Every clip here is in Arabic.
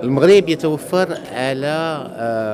المغرب يتوفر على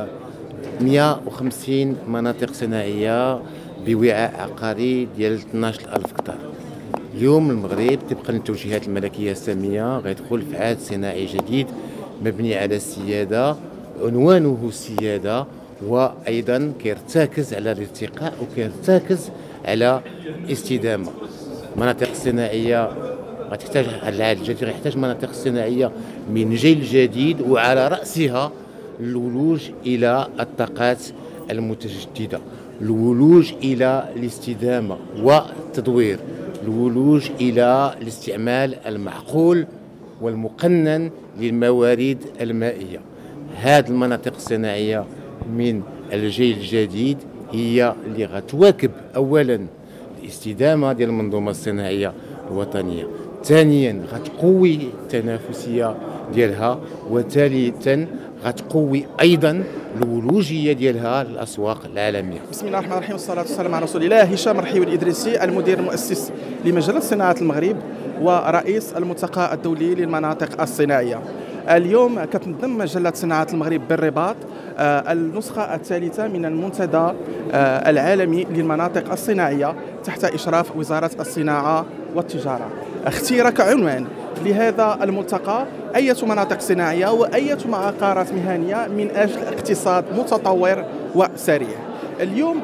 150 مناطق صناعية بوعاء عقاري ديال 12,000 هكتار. اليوم المغرب طبقا للتوجيهات الملكية السامية غيدخل في عهد صناعي جديد مبني على السيادة، عنوانه السيادة، وأيضا كيرتكز على الارتقاء وكيرتكز على الاستدامة. مناطق صناعية غتحتاج العهد الجديد، غيحتاج مناطق صناعية من جيل جديد، وعلى رأسها الولوج إلى الطاقات المتجددة، الولوج إلى الاستدامة والتطوير، الولوج إلى الاستعمال المعقول والمقنن للموارد المائية. هذه المناطق الصناعية من الجيل الجديد هي اللي غتواكب أولا الاستدامة ديال المنظومة الصناعية الوطنية، ثانيا غتقوي التنافسية ديالها، وثالثا غتقوي ايضا الولوجيه ديالها للاسواق العالميه. بسم الله الرحمن الرحيم، والصلاه والسلام على رسول الله. هشام رحيوي الادريسي، المدير المؤسس لمجله صناعه المغرب ورئيس الملتقى الدولي للمناطق الصناعيه. اليوم كتنظم مجله صناعه المغرب بالرباط النسخه الثالثه من المنتدى العالمي للمناطق الصناعيه تحت اشراف وزاره الصناعه والتجاره. اختير كعنوان لهذا الملتقى أية مناطق صناعية وأية عقارات مهنية من أجل اقتصاد متطور وسريع. اليوم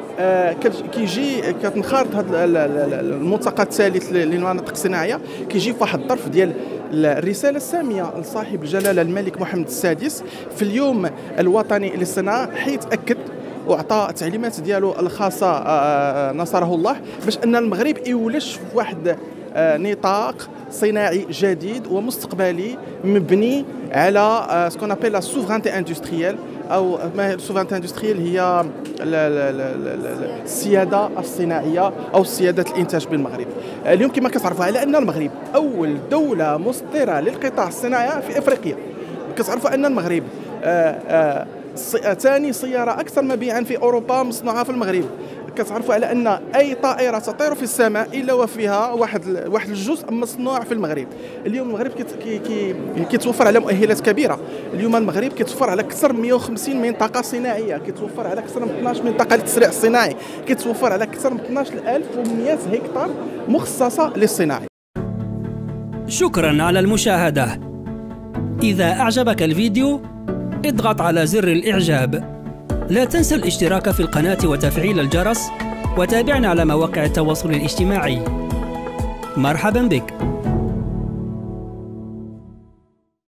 كتنخرط هذا الملتقى الثالث للمناطق الصناعية كيجي في واحد الظرف ديال الرسالة السامية لصاحب الجلالة الملك محمد السادس في اليوم الوطني للصناعة، حيث أكد وعطى التعليمات ديالو الخاصة نصره الله باش أن المغرب يولش في واحد نطاق صناعي جديد ومستقبلي مبني على سكون ابل لا سوفرانتي اندستريال، او ما السوفرانتي اندستريال هي السياده الصناعيه او سياده الانتاج بالمغرب. اليوم كما كتعرفوا على ان المغرب اول دوله مصدره للقطاع الصناعي في افريقيا. كتعرفوا ان المغرب ثاني سياره اكثر مبيعا في اوروبا مصنوعه في المغرب. كتعرفوا على ان اي طائره تطير في السماء الا وفيها واحد الجزء مصنوع في المغرب. اليوم المغرب كيتوفر على مؤهلات كبيره. اليوم المغرب كيتوفر على اكثر من 150 منطقه صناعيه، كيتوفر على اكثر من 12 منطقه للتسريع الصناعي، كيتوفر على اكثر من 12100 هكتار مخصصه للصناعي. شكرا على المشاهده. اذا اعجبك الفيديو اضغط على زر الاعجاب. لا تنسى الاشتراك في القناة وتفعيل الجرس، وتابعنا على مواقع التواصل الاجتماعي. مرحبا بك.